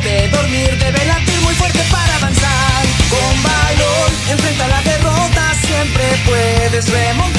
puede dormir, debe latir muy fuerte para avanzar. Con valor, enfrenta la derrota, siempre puedes remontar.